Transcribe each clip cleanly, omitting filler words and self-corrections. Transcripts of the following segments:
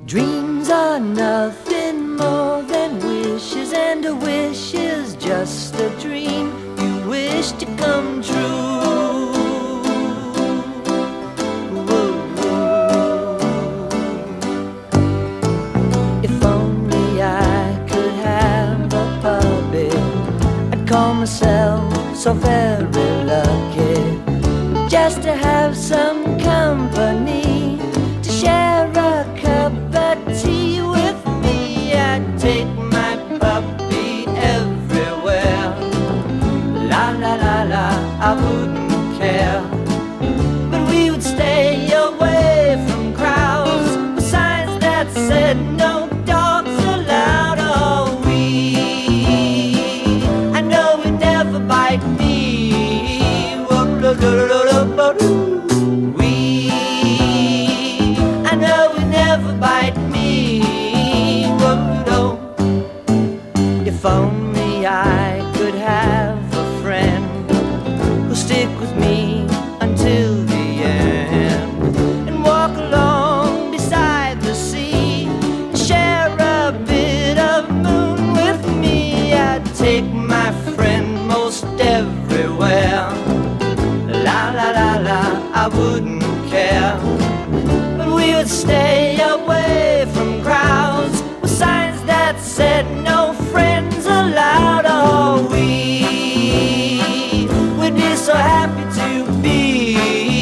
Dreams are nothing more than wishes, and a wish is just a dream you wish to come true. If only I could have a puppy, I'd call myself so very lucky, just to have some company, to share a cup of tea with me. I'd take my puppy everywhere. La la la la, I wouldn't care. But we would stay away from crowds with signs that said no dogs allowed. Oh, I know we'd never bite me. I know we'd never bite me. If only I could have a friend who'll stick with me until the end, and walk along beside the sea, share a bit of moon with me. I'd take my friend most everywhere. La la la la, I wouldn't care. But we would stay away from crowds with signs that said no friends allowed. Oh, we'd be so happy to be.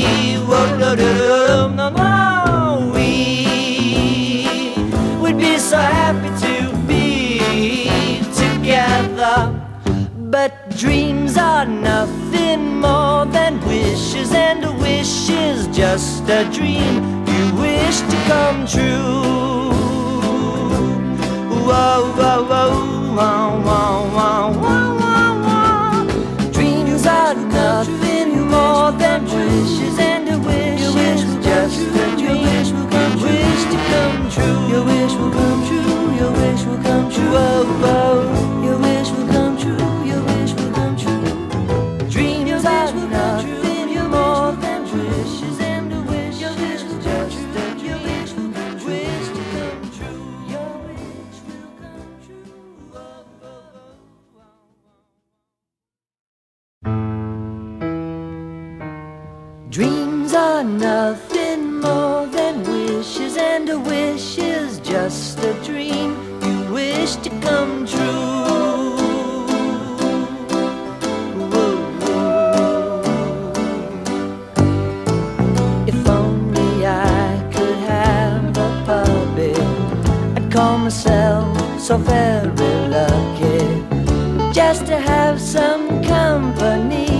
We'd be so happy to be together. But dreams are nothing more than wishes, and a wish is just a dream you wish to come true. Whoa, whoa, whoa, whoa, whoa, whoa, whoa, whoa. Dreams are nothing more than wishes, and a wish is just a dream you wish to come true. Your wish will come true. Your wish will come true. Whoa, whoa. Your wish will come true. Your wish will come true. Dreams are nothing more than wishes, and a wish is just a dream you wish to come true. Your wish will come true. Dreams are nothing more than wishes, and a wish is just a dream you wish to come true. If only I could have a puppy, I'd call myself so very lucky, just to have some company,